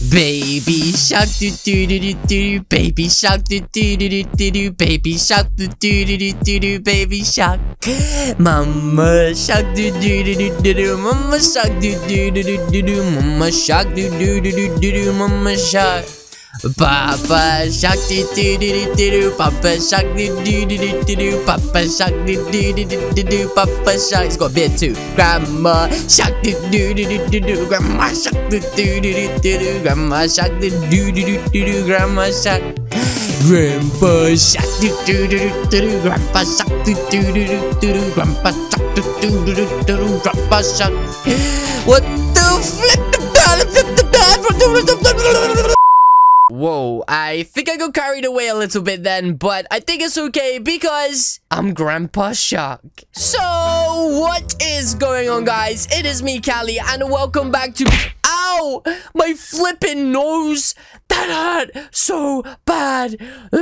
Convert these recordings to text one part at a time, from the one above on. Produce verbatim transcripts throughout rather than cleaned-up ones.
Baby shark do do do do do. Baby shark do do do do do do. Baby shark do do do do do do. Baby shark. Mama shark do do do do do do. Mama shark do do do do do do. Mama shark do do do do do do. Mama shark. Papa shark do do do do do. Papa shark do do do do do do. Papa shark do do do do do do. Papa shark. It's got a bit too. Grandma shark do do do do do do. Grandma shark do do do do do do. Grandma shark do do do do do do. Grandma shark. Grandpa shark do do do do do. Grandpa shark do do do do do. Grandpa shark do do do do do. Grandpa shark. What the flip the ball? Flip the ball. Whoa, I think I got carried away a little bit then, but I think it's okay because I'm Grandpa Shark. So, what is going on, guys? It is me, Callie, and welcome back to... Ow! My flipping nose! That hurt so bad!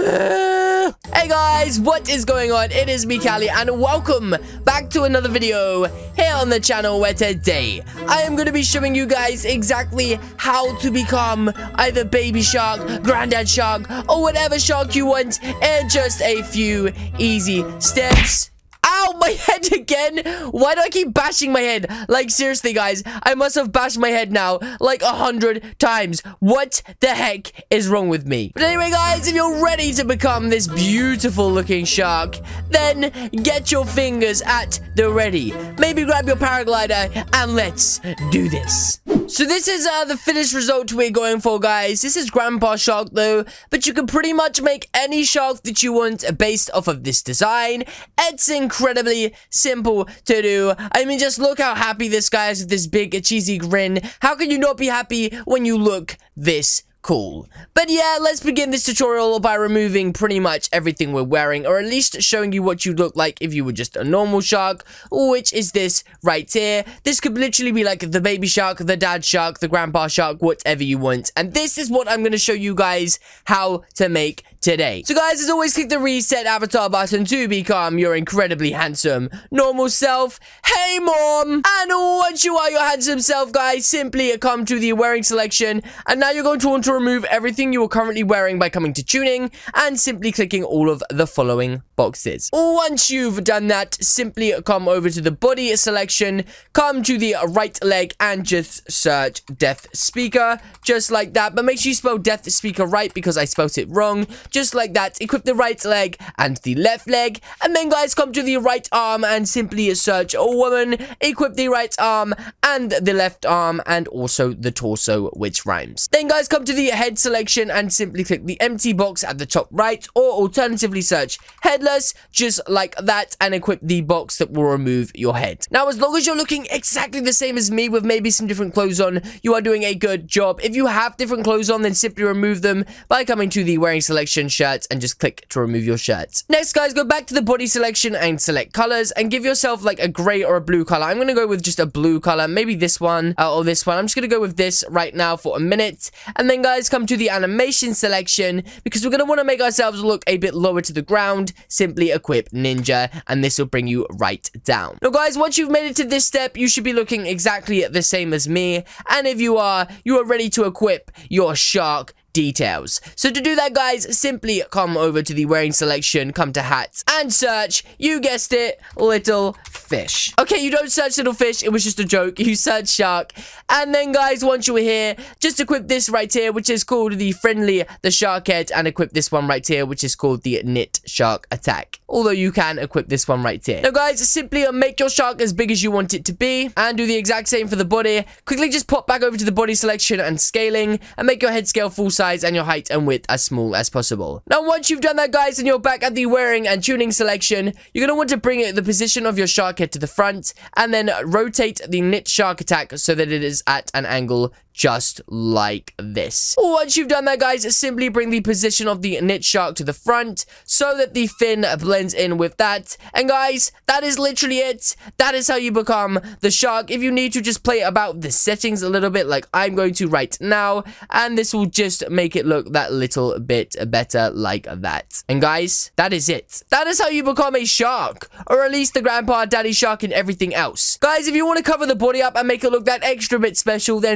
Uh... Hey, guys, what is going on? It is me, Callie, and welcome back to another video here on the channel where today I am going to be showing you guys exactly how to become either Baby Shark, Granddad Shark, or whatever shark you want in just a few easy steps. Ow, my head again. Why do I keep bashing my head? Like, seriously, guys, I must have bashed my head now like a hundred times. What the heck is wrong with me? But anyway, guys, if you're ready to become this beautiful looking shark, then get your fingers at the ready. Maybe grab your paraglider and let's do this. So this is uh, the finished result we're going for, guys. This is Grandpa Shark, though, but you can pretty much make any shark that you want based off of this design. It's incredibly simple to do. I mean, just look how happy this guy is with this big, cheesy grin. How can you not be happy when you look this cool? But yeah, let's begin this tutorial by removing pretty much everything we're wearing, or at least showing you what you'd look like if you were just a normal shark, which is this right here. This could literally be like the baby shark, the dad shark, the grandpa shark, whatever you want. And this is what I'm going to show you guys how to make today. So guys, as always, click the reset avatar button to become your incredibly handsome normal self. Hey mom! And once you are your handsome self, guys, simply come to the wearing selection, and now you're going to want to remove everything you are currently wearing by coming to tuning and simply clicking all of the following boxes. Once you've done that, simply come over to the body selection, come to the right leg and just search Death Speaker, just like that. But make sure you spell Death Speaker right because I spelled it wrong. Just like that, equip the right leg and the left leg, and then guys come to the right arm and simply search a woman, equip the right arm and the left arm and also the torso, which rhymes. Then guys come to the head selection and simply click the empty box at the top right, or alternatively search headless, just like that, and equip the box that will remove your head. Now, as long as you're looking exactly the same as me with maybe some different clothes on, you are doing a good job. If you have different clothes on, then simply remove them by coming to the wearing selection, shirts, and just click to remove your shirts. Next, guys, go back to the body selection and select colors and give yourself like a gray or a blue color. I'm going to go with just a blue color, maybe this one uh, or this one. I'm just going to go with this right now for a minute. And then, guys, come to the animation selection because we're going to want to make ourselves look a bit lower to the ground. Simply equip Ninja, and this will bring you right down. Now, guys, once you've made it to this step, you should be looking exactly the same as me. And if you are, you are ready to equip your shark details. So to do that, guys, simply come over to the wearing selection, come to hats, and search, you guessed it, little fish. Okay, you don't search little fish, it was just a joke. You search shark. And then, guys, once you're here, just equip this right here, which is called the friendly, the shark head, and equip this one right here, which is called the knit shark attack. Although you can equip this one right here. Now, guys, simply make your shark as big as you want it to be, and do the exact same for the body. Quickly just pop back over to the body selection and scaling, and make your head scale full size and your height and width as small as possible. Now, once you've done that, guys, and you're back at the wearing and tuning selection, you're going to want to bring the position of your shark head to the front, and then rotate the knit shark attack so that it is at an angle just like this. Once you've done that, guys, simply bring the position of the knit shark to the front so that the fin blends in with that. And guys, that is literally it. That is how you become the shark. If you need to, just play about the settings a little bit like I'm going to right now, and this will just make it look that little bit better like that. And guys, that is it. That is how you become a shark, or at least the grandpa, daddy shark, and everything else. Guys, if you want to cover the body up and make it look that extra bit special, then simply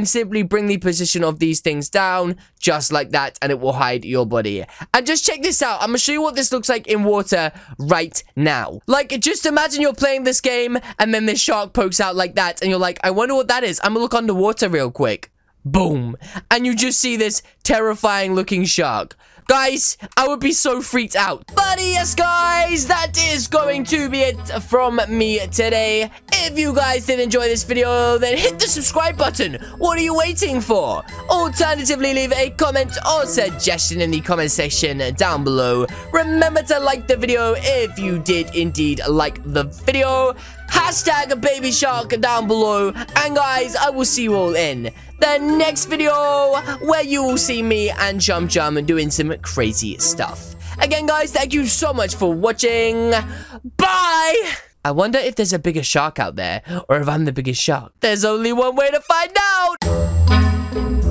bring the position of these things down, just like that, and it will hide your body. And just check this out. I'm gonna show you what this looks like in water right now. Like, just imagine you're playing this game, and then this shark pokes out like that, and you're like, I wonder what that is. I'm gonna look underwater real quick. Boom. And you just see this terrifying looking shark. Guys, I would be so freaked out. But yes, guys, that is going to be it from me today. If you guys did enjoy this video, then hit the subscribe button. What are you waiting for? Alternatively, leave a comment or suggestion in the comment section down below. Remember to like the video if you did indeed like the video. Hashtag baby shark down below. And guys, I will see you all in the next video where you will see me and Chum Chum doing some crazy stuff. Again, guys, thank you so much for watching. Bye! I wonder if there's a bigger shark out there or if I'm the biggest shark. There's only one way to find out!